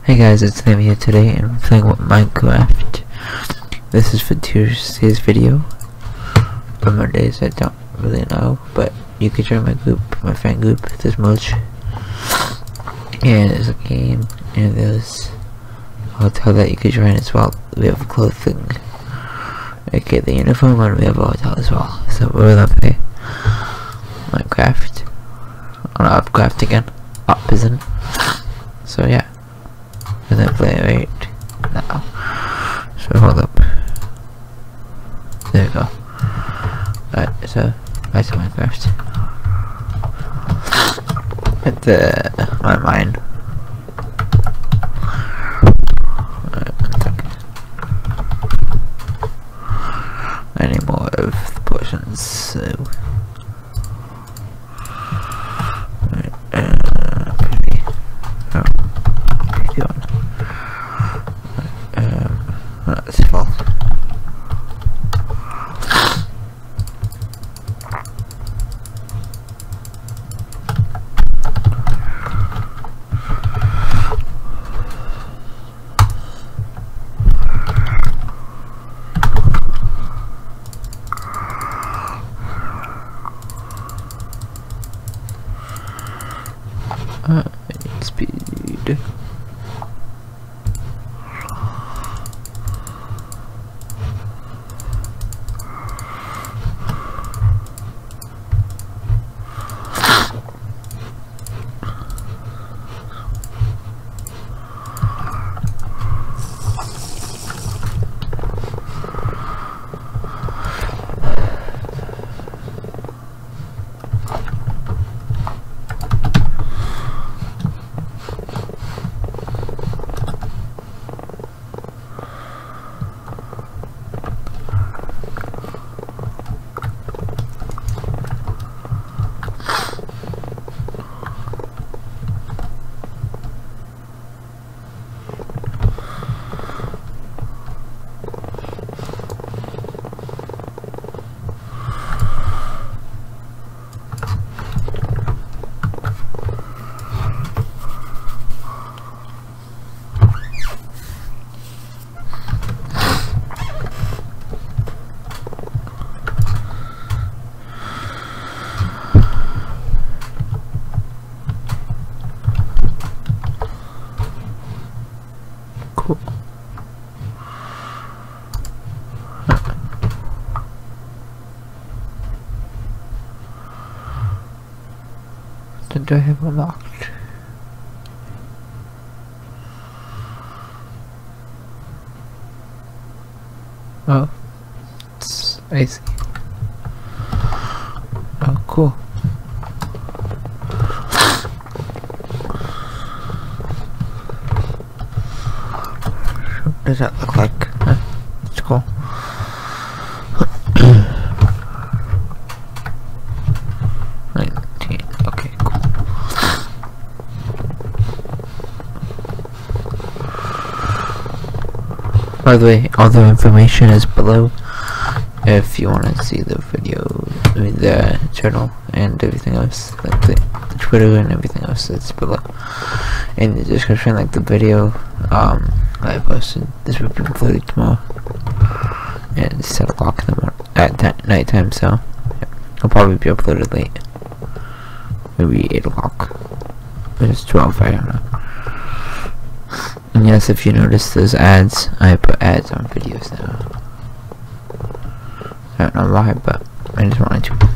Hey guys, it's Liam here today, and I'm playing with Minecraft. This is for Tuesday's video. For Mondays, I don't really know, but you can join my group, my fan group, this much. And there's a game, and there's a hotel that you can join as well. We have clothing, okay, the uniform, and we have a hotel as well. So we're gonna play Minecraft. On Upcraft again. Up isn't. So yeah. We're gonna play right now. So hold up. There we go. Alright, so back to Minecraft. Hit my mine. I need more of the potions, so that's full. Speed. Cool. What do I have unlocked? Oh, it's icy. Oh, cool. What does that look like? Huh? It's cool. Okay, cool. By the way, all the information is below if you want to see the video, I mean the channel and everything else, like the Twitter and everything else. It's below in the description, like the video I posted. This will be uploaded tomorrow, and it's 7 o'clock in the morning at night time, so yeah, it'll probably be uploaded late, maybe 8 o'clock, but it's 12, I don't know. And yes, if you notice those ads, I put ads on videos now. I don't know why, but I just wanted to.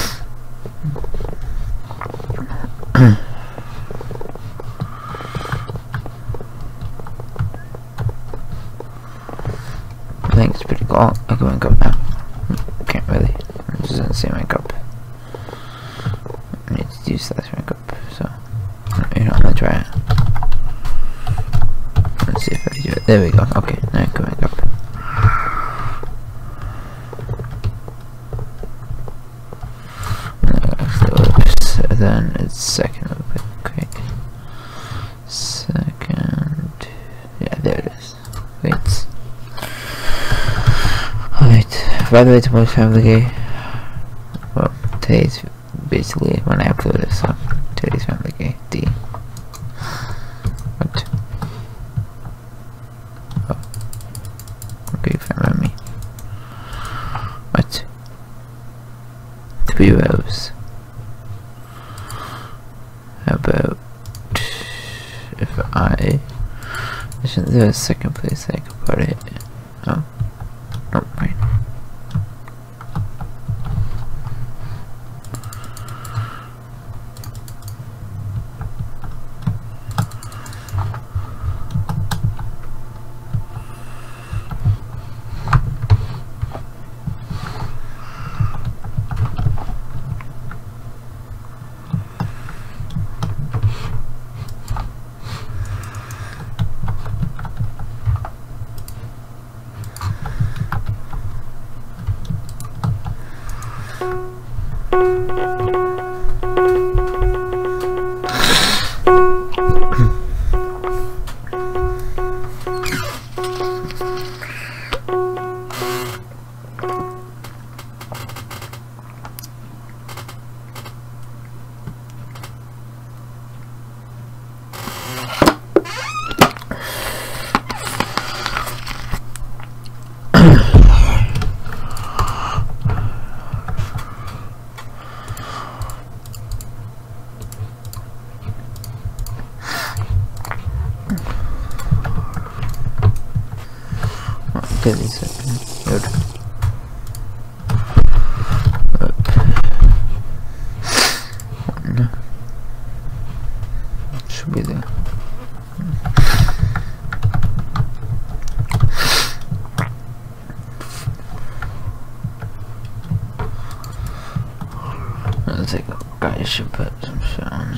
I think it's pretty cool. I can wake up now. Can't really. It doesn't say wake up. I need to use that wake up, so you know, I'm gonna try it. Let's see if I can do it. There we go. Okay, now I can wake up. Then it's second open. Okay. Second. Yeah, there it is. Wait. Alright. By the way, tomorrow's Family Day. Well, today's basically when I upload this, so today's Family Day. D. What? if I isn't there a second place I could put it? Oh, no, right. Get these good. One. Should be there. I think a guy should put some shit on.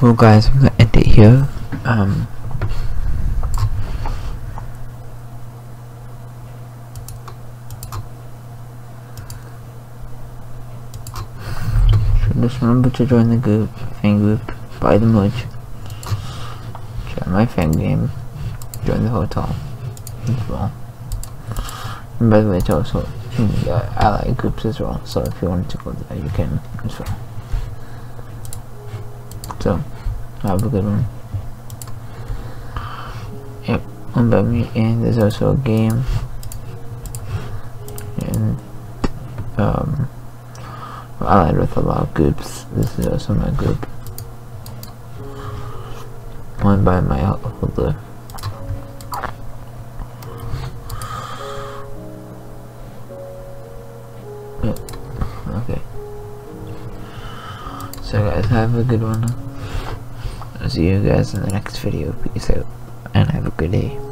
Well guys, I'm gonna end it here. So just remember to join the fan group, buy the merch, join my fan game, join the hotel as well. And by the way, it's also in the ally groups as well, so if you wanted to go there, you can as well. So, have a good one. Yep, by me, and there's also a game, and allied with a lot of groups. This is also my group, one by my holder. Yep. Okay. So guys, have a good one. I'll see you guys in the next video. Peace out, and have a good day.